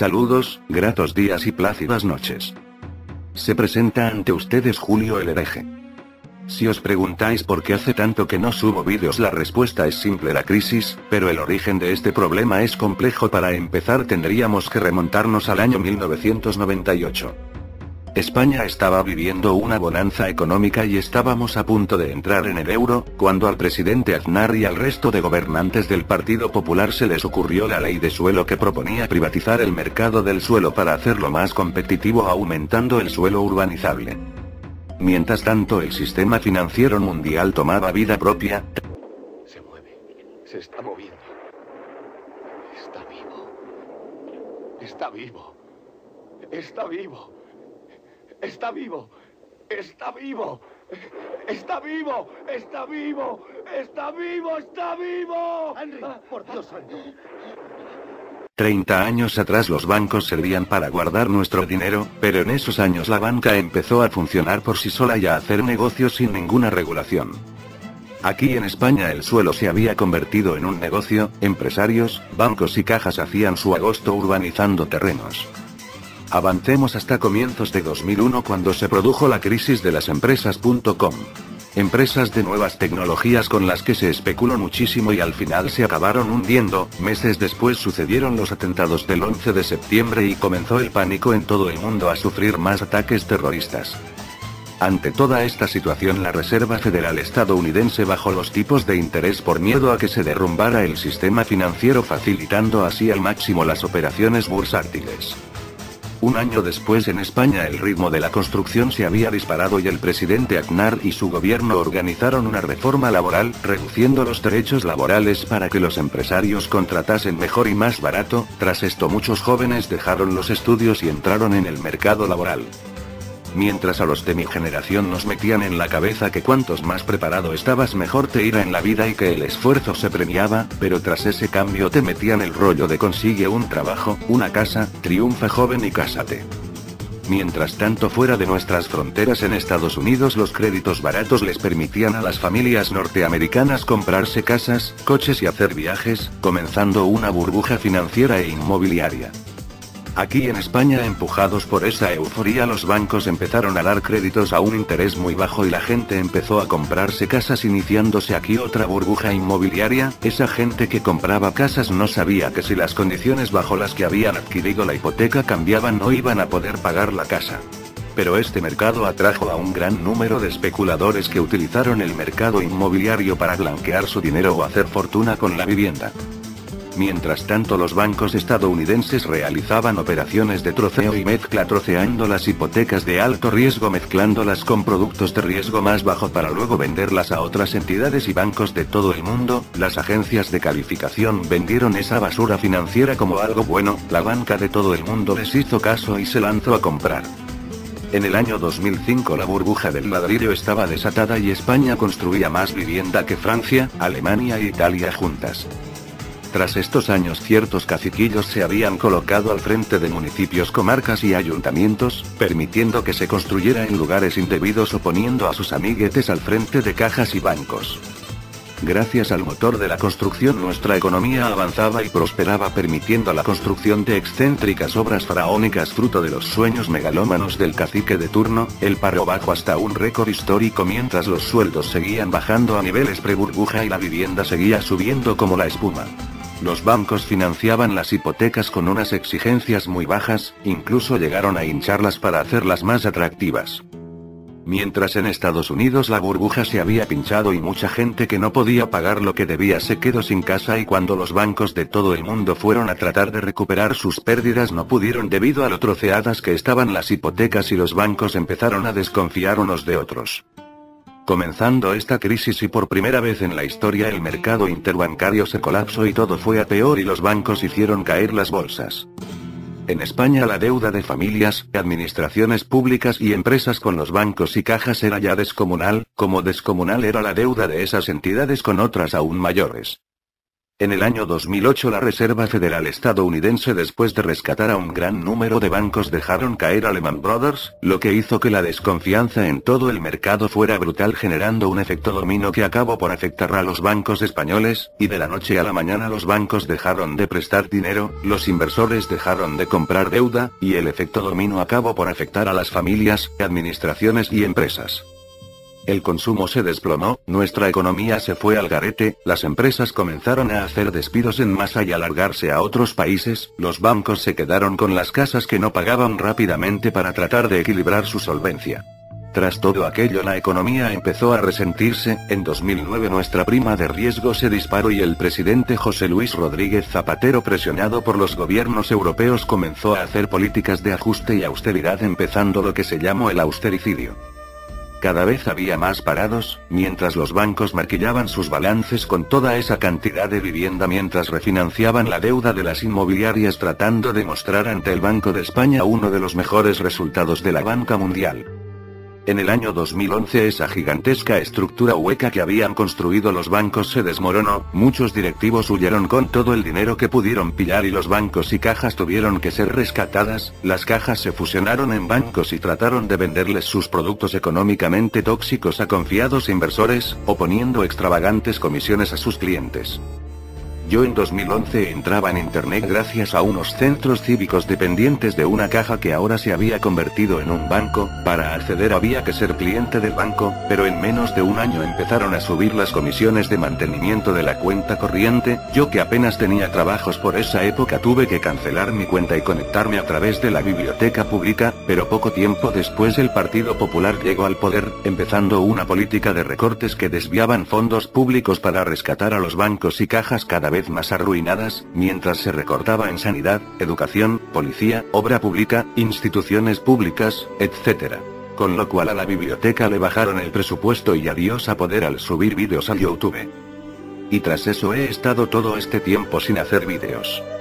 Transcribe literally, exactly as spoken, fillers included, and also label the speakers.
Speaker 1: Saludos, gratos días y plácidas noches. Se presenta ante ustedes Julio el Hereje. Si os preguntáis por qué hace tanto que no subo vídeos, la respuesta es simple: la crisis, pero el origen de este problema es complejo. Para empezar tendríamos que remontarnos al año mil novecientos noventa y ocho. España estaba viviendo una bonanza económica y estábamos a punto de entrar en el euro, cuando al presidente Aznar y al resto de gobernantes del Partido Popular se les ocurrió la ley de suelo, que proponía privatizar el mercado del suelo para hacerlo más competitivo, aumentando el suelo urbanizable. Mientras tanto, el sistema financiero mundial tomaba vida propia.
Speaker 2: Se mueve, se está moviendo. Está vivo. Está vivo. Está vivo. Está vivo. Está vivo. Está vivo. Está vivo. Está vivo. Está vivo.
Speaker 3: Henry, por Dios santo.
Speaker 1: Treinta años atrás los bancos servían para guardar nuestro dinero, pero en esos años la banca empezó a funcionar por sí sola y a hacer negocios sin ninguna regulación. Aquí en España el suelo se había convertido en un negocio, empresarios, bancos y cajas hacían su agosto urbanizando terrenos. Avancemos hasta comienzos de dos mil uno, cuando se produjo la crisis de las empresas punto com. Empresas de nuevas tecnologías con las que se especuló muchísimo y al final se acabaron hundiendo. Meses después sucedieron los atentados del once de septiembre y comenzó el pánico en todo el mundo a sufrir más ataques terroristas. Ante toda esta situación, la Reserva Federal estadounidense bajó los tipos de interés por miedo a que se derrumbara el sistema financiero, facilitando así al máximo las operaciones bursátiles. Un año después en España el ritmo de la construcción se había disparado y el presidente Aznar y su gobierno organizaron una reforma laboral, reduciendo los derechos laborales para que los empresarios contratasen mejor y más barato. Tras esto muchos jóvenes dejaron los estudios y entraron en el mercado laboral. Mientras a los de mi generación nos metían en la cabeza que cuantos más preparado estabas mejor te iba en la vida y que el esfuerzo se premiaba, pero tras ese cambio te metían el rollo de consigue un trabajo, una casa, triunfa joven y cásate. Mientras tanto, fuera de nuestras fronteras en Estados Unidos, los créditos baratos les permitían a las familias norteamericanas comprarse casas, coches y hacer viajes, comenzando una burbuja financiera e inmobiliaria. Aquí en España, empujados por esa euforía, los bancos empezaron a dar créditos a un interés muy bajo y la gente empezó a comprarse casas, iniciándose aquí otra burbuja inmobiliaria. Esa gente que compraba casas no sabía que si las condiciones bajo las que habían adquirido la hipoteca cambiaban no iban a poder pagar la casa. Pero este mercado atrajo a un gran número de especuladores que utilizaron el mercado inmobiliario para blanquear su dinero o hacer fortuna con la vivienda. Mientras tanto, los bancos estadounidenses realizaban operaciones de troceo y mezcla, troceando las hipotecas de alto riesgo mezclándolas con productos de riesgo más bajo para luego venderlas a otras entidades y bancos de todo el mundo. Las agencias de calificación vendieron esa basura financiera como algo bueno, la banca de todo el mundo les hizo caso y se lanzó a comprar. En el año dos mil cinco la burbuja del ladrillo estaba desatada y España construía más vivienda que Francia, Alemania e Italia juntas. Tras estos años, ciertos caciquillos se habían colocado al frente de municipios, comarcas y ayuntamientos, permitiendo que se construyera en lugares indebidos o poniendo a sus amiguetes al frente de cajas y bancos. Gracias al motor de la construcción nuestra economía avanzaba y prosperaba, permitiendo la construcción de excéntricas obras faraónicas fruto de los sueños megalómanos del cacique de turno. El paro bajó hasta un récord histórico mientras los sueldos seguían bajando a niveles pre-burbuja y la vivienda seguía subiendo como la espuma. Los bancos financiaban las hipotecas con unas exigencias muy bajas, incluso llegaron a hincharlas para hacerlas más atractivas. Mientras en Estados Unidos la burbuja se había pinchado y mucha gente que no podía pagar lo que debía se quedó sin casa, y cuando los bancos de todo el mundo fueron a tratar de recuperar sus pérdidas no pudieron debido a lo troceadas que estaban las hipotecas y los bancos empezaron a desconfiar unos de otros. Comenzando esta crisis y por primera vez en la historia el mercado interbancario se colapsó y todo fue a peor y los bancos hicieron caer las bolsas. En España la deuda de familias, administraciones públicas y empresas con los bancos y cajas era ya descomunal, como descomunal era la deuda de esas entidades con otras aún mayores. En el año dos mil ocho la Reserva Federal estadounidense, después de rescatar a un gran número de bancos, dejaron caer a Lehman Brothers, lo que hizo que la desconfianza en todo el mercado fuera brutal, generando un efecto dominó que acabó por afectar a los bancos españoles, y de la noche a la mañana los bancos dejaron de prestar dinero, los inversores dejaron de comprar deuda, y el efecto dominó acabó por afectar a las familias, administraciones y empresas. El consumo se desplomó, nuestra economía se fue al garete, las empresas comenzaron a hacer despidos en masa y a largarse a otros países, los bancos se quedaron con las casas que no pagaban rápidamente para tratar de equilibrar su solvencia. Tras todo aquello la economía empezó a resentirse, en dos mil nueve nuestra prima de riesgo se disparó y el presidente José Luis Rodríguez Zapatero, presionado por los gobiernos europeos, comenzó a hacer políticas de ajuste y austeridad, empezando lo que se llamó el austericidio. Cada vez había más parados, mientras los bancos maquillaban sus balances con toda esa cantidad de vivienda, mientras refinanciaban la deuda de las inmobiliarias tratando de mostrar ante el Banco de España uno de los mejores resultados de la banca mundial. En el año dos mil once esa gigantesca estructura hueca que habían construido los bancos se desmoronó, muchos directivos huyeron con todo el dinero que pudieron pillar y los bancos y cajas tuvieron que ser rescatadas, las cajas se fusionaron en bancos y trataron de venderles sus productos económicamente tóxicos a confiados inversores, o poniendo extravagantes comisiones a sus clientes. Yo en dos mil once entraba en internet gracias a unos centros cívicos dependientes de una caja que ahora se había convertido en un banco. Para acceder había que ser cliente del banco, pero en menos de un año empezaron a subir las comisiones de mantenimiento de la cuenta corriente. Yo, que apenas tenía trabajos por esa época, tuve que cancelar mi cuenta y conectarme a través de la biblioteca pública, pero poco tiempo después el Partido Popular llegó al poder, empezando una política de recortes que desviaban fondos públicos para rescatar a los bancos y cajas cada vez más arruinadas, mientras se recortaba en sanidad, educación, policía, obra pública, instituciones públicas, etcétera. Con lo cual a la biblioteca le bajaron el presupuesto y adiós a poder al subir vídeos a YouTube. Y tras eso he estado todo este tiempo sin hacer vídeos.